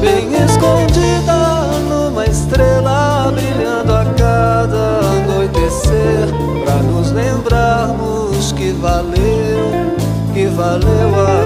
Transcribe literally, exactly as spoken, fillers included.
bem escondida numa estrela, brilhando a cada anoitecer, pra nos lembrarmos que valeu, que valeu a